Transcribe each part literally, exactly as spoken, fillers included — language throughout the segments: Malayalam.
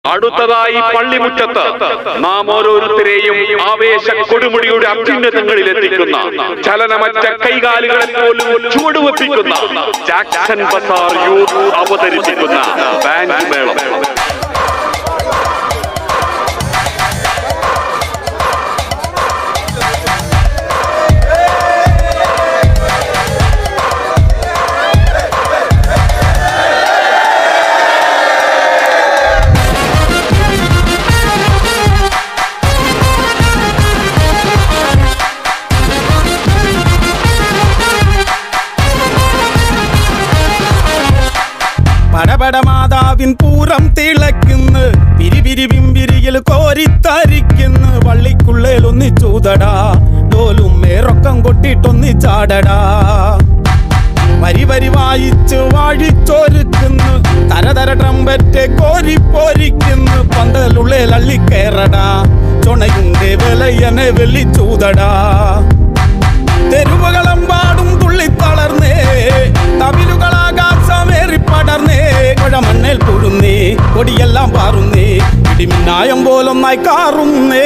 അടുത്തതായി പള്ളിമുറ്റത്ത് നാം ഓരോരുത്തരെയും ആവേശ കൊടുമുടിയുടെ അത്യുന്നതങ്ങളിൽ എത്തിക്കുന്ന ചലനമറ്റ കൈകാലുകളെ പോലും ചുവടുവെപ്പിക്കുന്ന ജാക്സൺ ബസാർ യൂത്ത് അവതരിപ്പിക്കുന്ന ബാൻഡ് മേളം. പടപടമാതാവിൻ പൂരം തിളയ്ക്കുന്നു, പിരിപിരി പിമ്പിരിയിൽ കോരിത്തരിക്കുന്നു. വള്ളിക്കുള്ളേൽ ഒന്നിച്ചൂതടാ, ഡോലും മേറൊക്കം കൊട്ടിട്ടൊന്നിച്ചാടടാ. വരി വരി വായിച്ച് വാഴിച്ചൊരുക്കുന്നു, തരതര ട്രംപറ്റ് കോരിപ്പോരിക്കുന്നു. പന്തലുള്ളേൽ അള്ളിക്കേറടാ, ചൊണയുണ്ടേ വിലയനെ വെള്ളിച്ചൂതടാ. തെരുവുകളെമ്പാടും തുള്ളിത്തളർന്നേ, തമിലുകളാകാശമേറി പടർന്നേ. കുഴമണ്ണേൽ പൊഴുന്നേ, കൊടിയെല്ലാം പാറുന്നേ, ഇടിമിന്നായം പോലൊന്നായി കാറുന്നേ.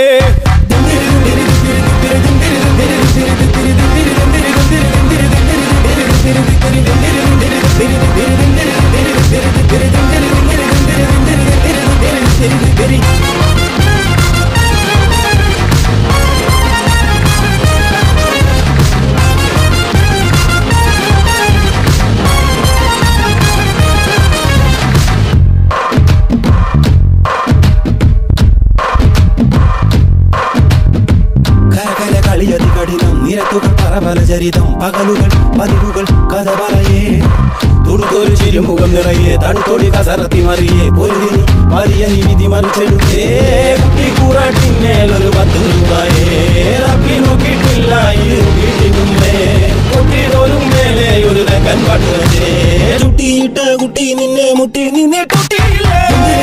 നിരത്തുകൾ പറപല ചരിതം, പകലുകൾ പതിവുകൾ കഥ പറയേ. തുടുത്തൊരു ചിരിമുഖം നിറയെ, തടുത്തൊടി കസറത്തി മറിയേ. പൊരുതിനി വലിയ നീതി മറിച്ചെടുത്തേ, കുട്ടിക്കൂറാട്ടിന്മേലൊരു പത്ത് രൂപയേ. റബ്ബി നോക്കിയിട്ടില്ല വീട്ടിനുമേ, കുട്ടിതോലും മേലെ ഒരു തെക്കൻ പട്ടുവേ. ചുട്ടിയിട്ട കുട്ടി നിന്നെ മുട്ടി നിന്നെ തൊട്ടിയില്ലേ.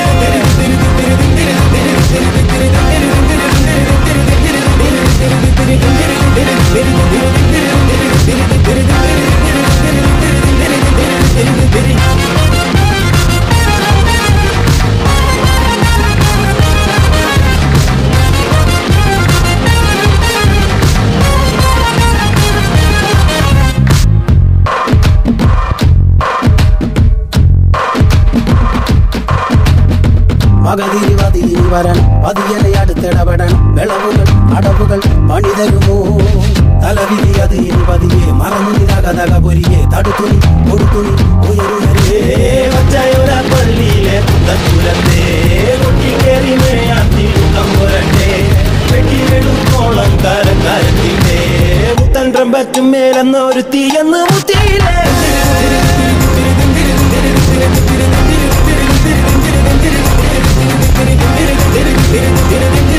പകതിരി പതിരി വരണം, പതിയലെ അടുത്തിടപെടണം. വിളവുകൾ അടവുകൾ പണി തരുമോ? തലവിധി അത് ഇനി പതിയെ മറന്നു നിതകതക പൊരിയെ. തടുത്തുനി കൊടുത്തുനി ഉയരുയരേ, വച്ചയൊര പള്ളിയിലെ പുത്തച്ചുരത്തെ കൊട്ടിക്കേറി മേയാത്തിരുത്തം പുരട്ടെ. വെട്ടിയെടുത്തോളം കാരക്കാരത്തിൻ്റെ മുത്തൻ ട്രംപറ്റും മേലെന്നൊരു തീയെന്ന് മുത്തിയില്ലേ. Did it, did it, did it, did it, did it, did it, did it, did it, did it, did it, did it, did it, did it, did it,